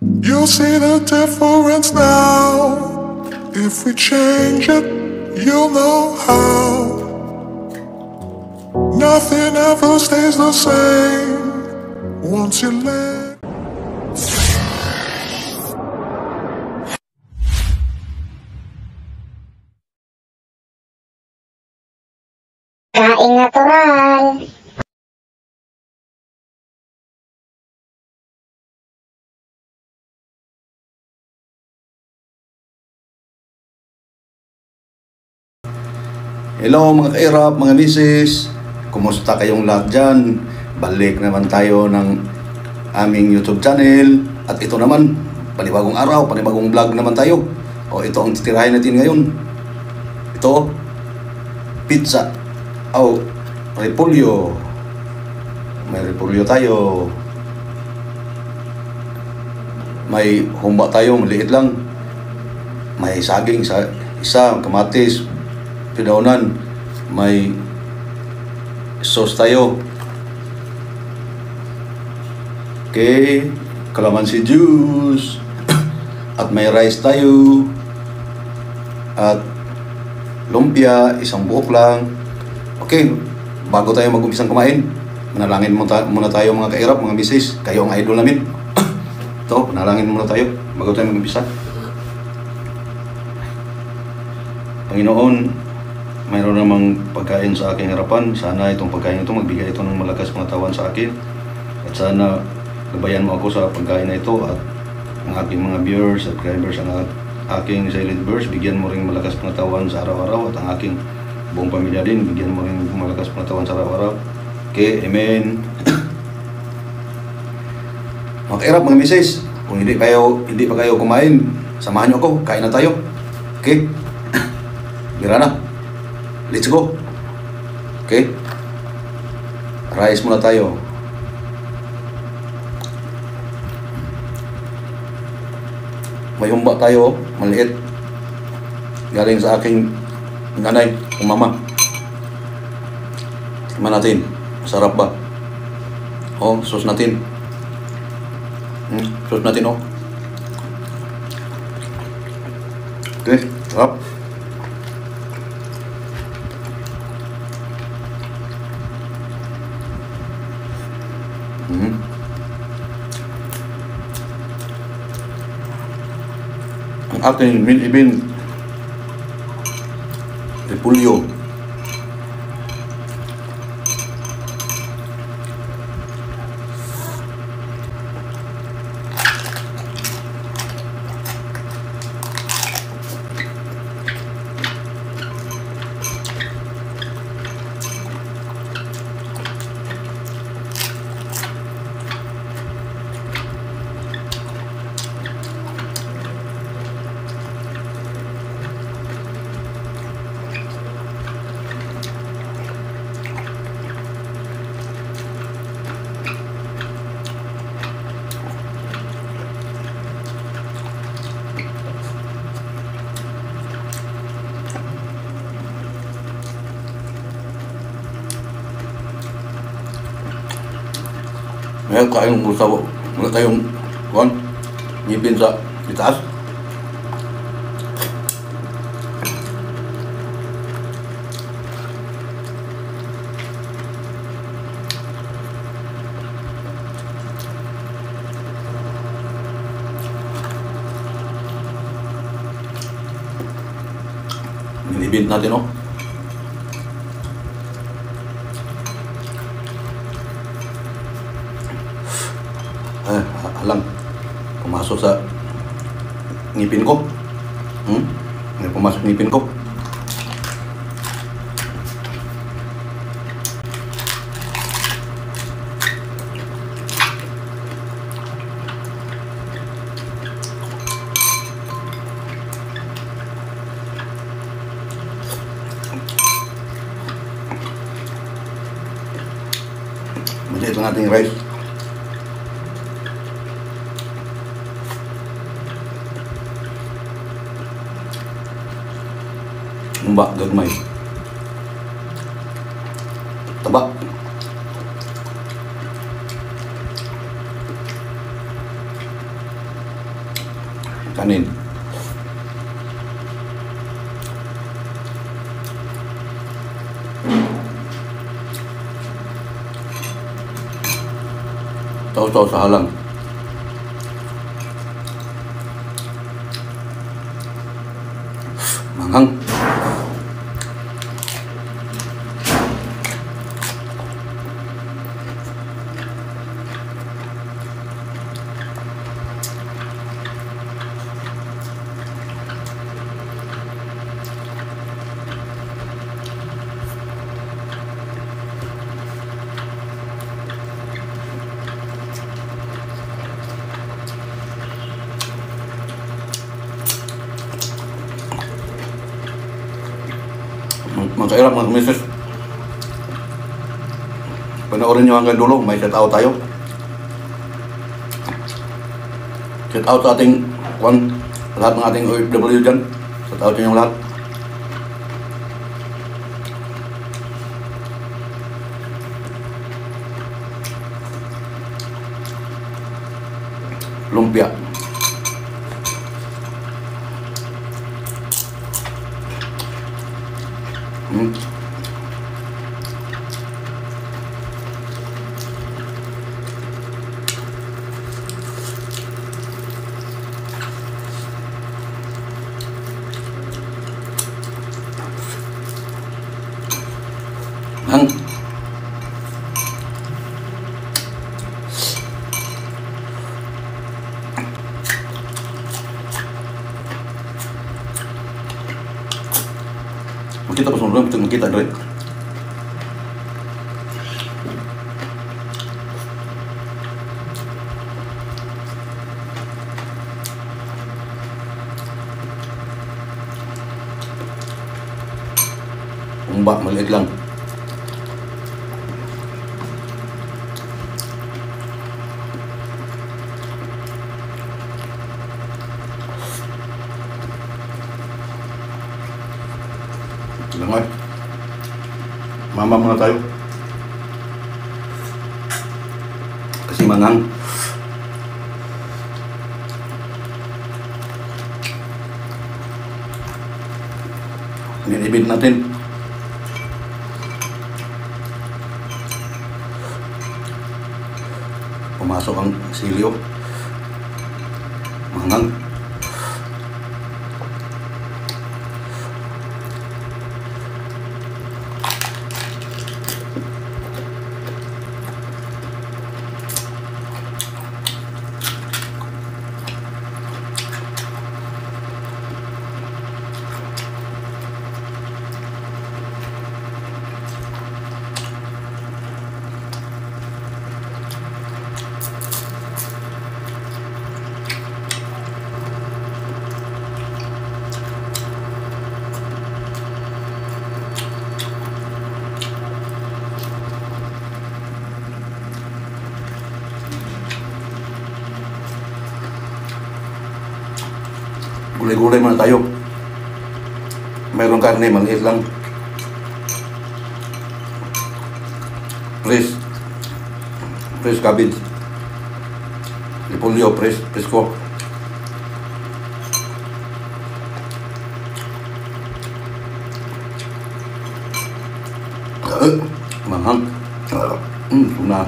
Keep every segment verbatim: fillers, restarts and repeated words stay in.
You'll see the difference now. If we change it, you'll know how. Nothing ever stays the same once you let. Kain natural. Hello mga kairap, mga misis. Kumusta kayong lahat dyan? Balik naman tayo ng aming YouTube channel. At ito naman, panibagong araw, panibagong vlog naman tayo. O ito ang titirahin natin ngayon. Ito, pizza. O, repolyo. May repolyo tayo. May humba tayo, maliit lang. May saging, sa isa, kamatis, pidaunan. May sauce tayo. Okay, calamansi juice. At may rice tayo. At lumpia, isang buok lang. Okay, bago tayo mag-umpisang kumain, manalangin muna tayo mga kairap, mga misis. Kayo ang idol namin. Ito, panalangin muna tayo bago tayo mag-umpisa. Panginoon, mayroon namang pagkain sa aking harapan. Sana itong pagkain ito magbigay ito ng malakas pangatawan sa akin. At sana gabayan mo ako sa pagkain na ito. At ang aking mga viewers, subscribers, ang aking silent viewers, bigyan mo ring malakas pangatawan sa araw-araw. At ang aking buong pamilya din, bigyan mo ring malakas pangatawan sa araw-araw. Okay, amen. Mga kairap, mga misis, kung hindi, kayo, hindi pa kayo kumain, samahan nyo ako, kain na tayo. Okay? Mira na. Let's go. Okay? Rice muna tayo. May humba tayo, maliit. Galing sa aking nanay, o mama. Tingnan natin. Masarap ba? Oh, sauce natin. Hmm, sauce natin, oh. Okay, sarap. Hmm. Ang aking min-ibin repolyo. Ngayon kayong usaw, wala tayong kuhan, ngipin sa itaas. Nilibint natin, oh. Eh, alam, pumasok sa ngipin ko. Hmm? May pumasok ngipin ko. Mali ito ng ating rice. Humba, gagmay. Taba. kanin. Taw-taw sa halang. Manghang. Magkairap mga misis. Panoorin nyo hanggang dulo, may shout out tayo. Shout out sa ating kwan, lahat ng ating O F W dyan. Shout out nyo lahat. Lumpia. Hmm. Hang. Makita pa sunod, kita makita dre. Umba, maliit lang. Langoy. Mama muna tayo. Kasi mangang. Ninibid natin. Pumasok ang silyo. Mangang. Gulay-gulay muna tayo. Mayroong karne, maliit lang. Fresh. Fresh cabbage. Repolyo, fresh, presko. Uh, manghang. Uh, hmm, tuna.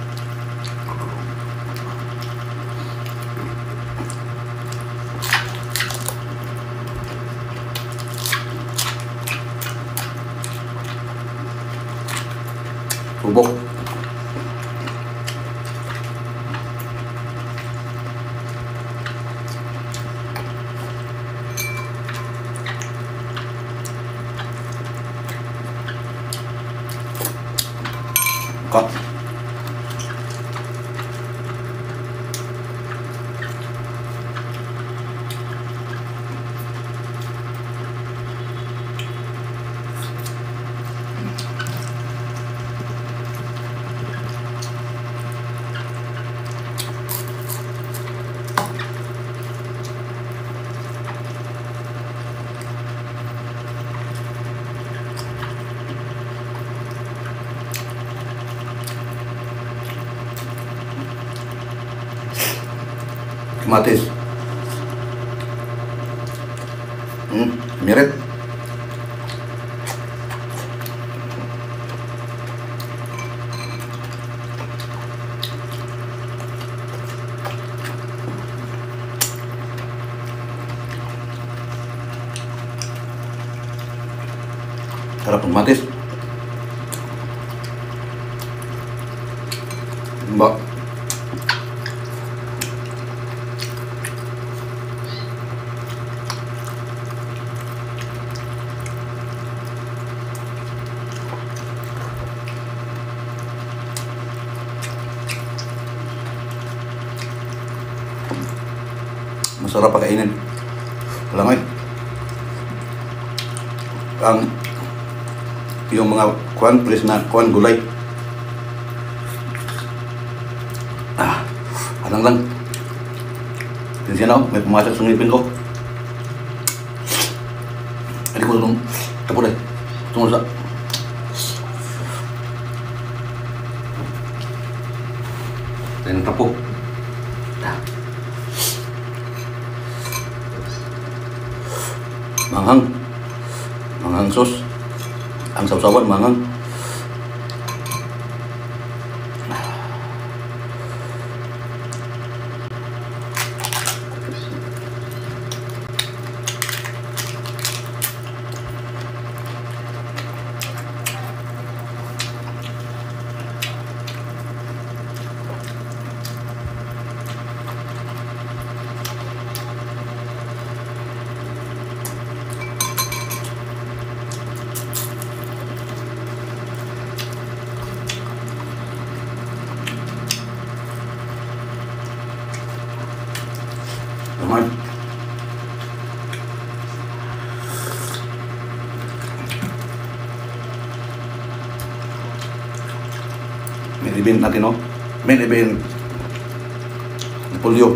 Bubok. Kak. Kamatis. Hmm, mirit. Sarap ng matis. Mbak. Masarap pakainin. Kalamay. Ang yung mga kuan, pres na kuan gulay. Ah, anang lang. Tinsiyan ako, may pumasok sa ngipin ko. Hindi ko itong tapo dahil. Tungkol sa... Tayo ng tapo. Manghang. Manghang sos. Ang sausawan, manghang. Naman. Main event natin, no? Main event. Polio.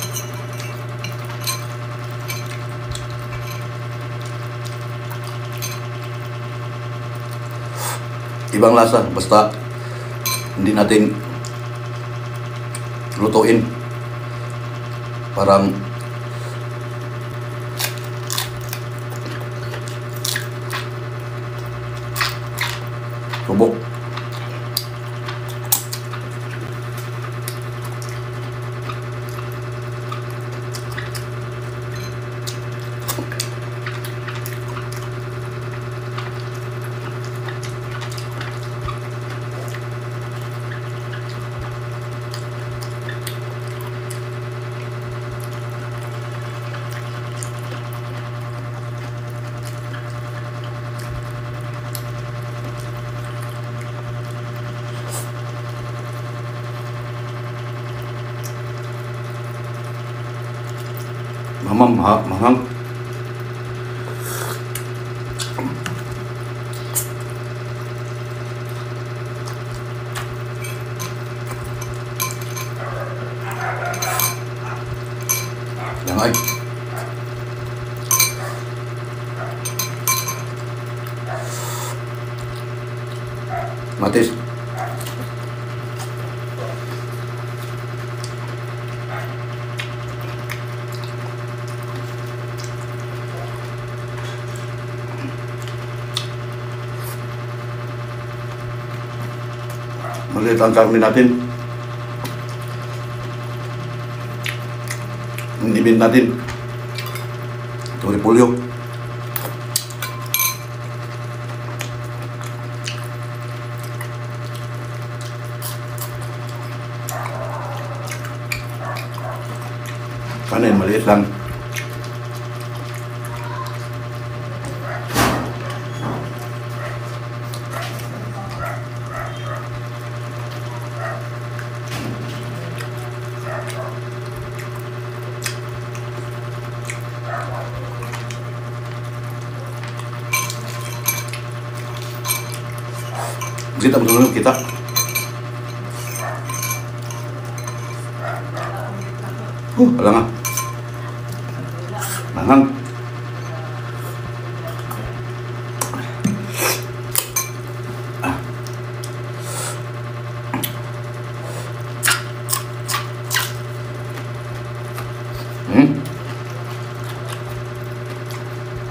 Ibang lasa, basta hindi natin lutuin. Parang subok. Mamam, ha, mahang. Yang ay. Matis. Maliit ang karne natin. Nibin natin. Ito repolyo. Kanin, maliit lang. Kita betul kita. Uh, alang ah. Mangang. Ah. Hmm.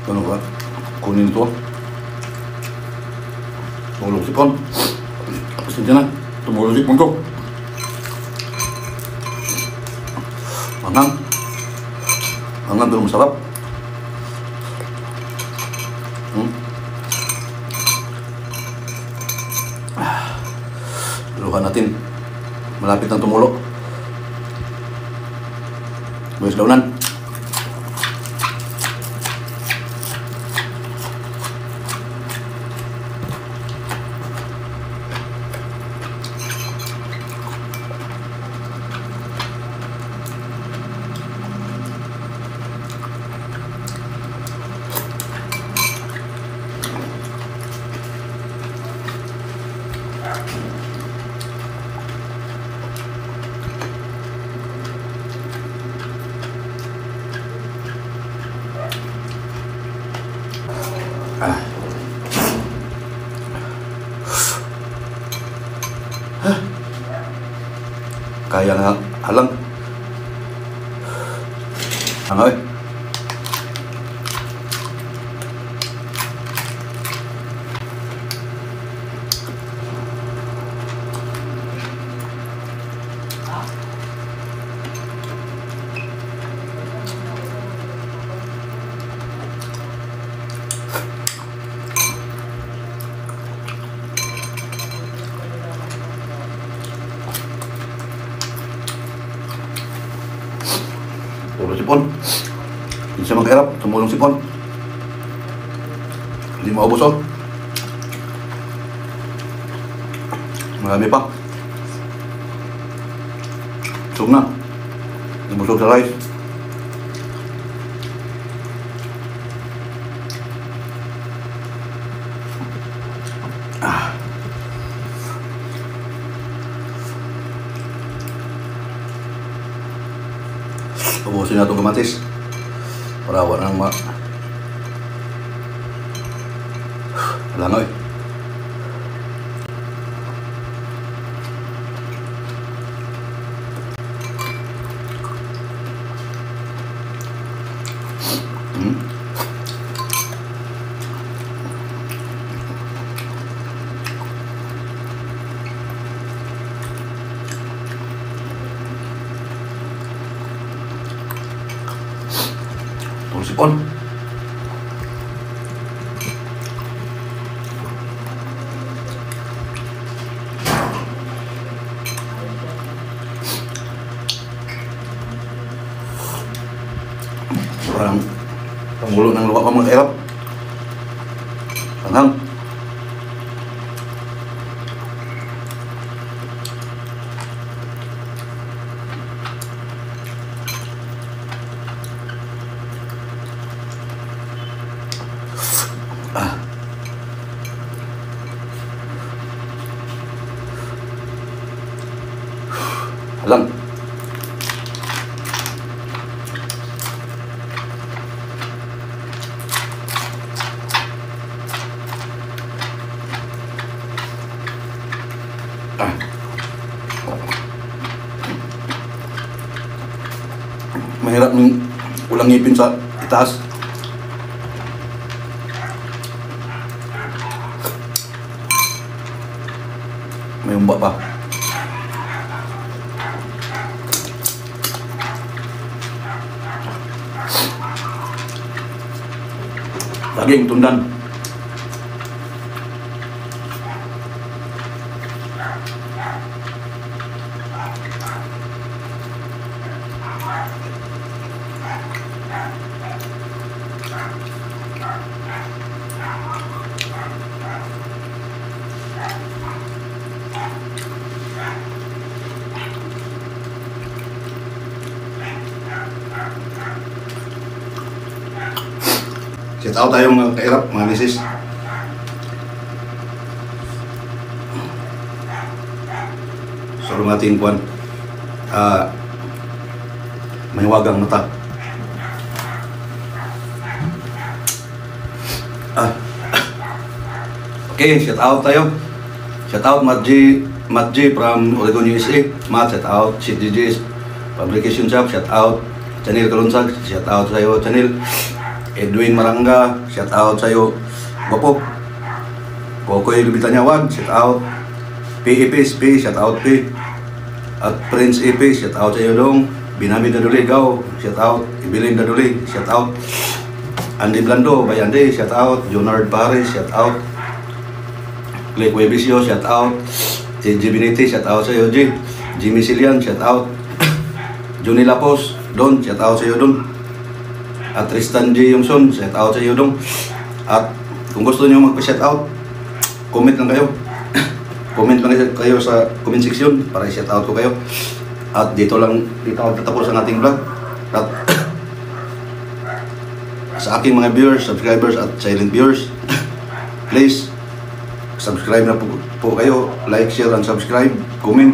Ano ba? Kunin ito. Tumulong si Pon. Pasensya na. Tumulong si Pon ko. Mangang. Mangang pero masarap. Hmm. Ah. Luhan natin. Malapit ng tumulo. Buwis launan. Ah. Huh. Kaya nga alang. Ano eh? Tulong si Pon. Hindi siya mag-erap. Tumulong si Pon. Hindi maubos oh. Marami pa. Busog na. Hindi busog sa rice. Ah. Ubusin na itong kamatis para wala nang ma... Langoy. Hmm. Tulong si Pon. Parang pangulo ng lupa pa mga kairap. Panghang. Ah. Alam. Ah. Mahirap ng ulang ngipin sa itaas. May umba pa. Daging tundan. Shout out tayo mga kairap, mga misis. Sa lumating kuwan, uh, may wagang mata. Ah. Okay, shout out tayo. Shout out Matt G, Matt G from Oregon, U S A. Matt, shout out. C D G's Fabrication Shop, shout out. Chanel Kalunsag, shout out tayo Chanel. Edwin Maranga, shout out sa'yo. Wapo. Kokoy Lubitanyawan, shout out. P. Ipis, P, shout out P. At Prince Ipis, shout out sa'yo dong. Binami Daduli, Gaw, shout out. Ibilin Daduli, shout out. Andy Blando, Bayande, shout out. Jonard Paris, shout out. Clay Cuevisio, shout out. J J Biniti, shout out sa'yo, J. Jimmy Silian, shout out. Johnny Lapos, Don, shout out sa'yo, Don. At Tristan J. Yungson, shout out sa'yo, Don. At kung gusto niyo magpa-shout out, comment lang kayo. Comment lang kayo sa comment section para i-shout out ko kayo. At dito lang, dito ako tatapos ang ating vlog. At sa aking mga viewers, subscribers at silent viewers, please subscribe na po, po kayo, like, share, and subscribe, comment.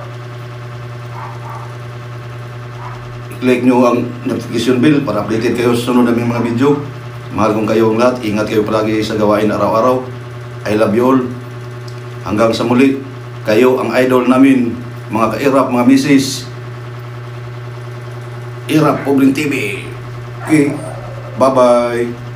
I-click nyo ang notification bell para updated kayo sa sunod naming mga video. Mahal kong kayong lahat, ingat kayo palagi sa gawain araw-araw. I love you all. Hanggang sa muli, kayo ang idol namin, mga ka-Irap, mga misis. Irap Pobling T V. Okay, bye-bye.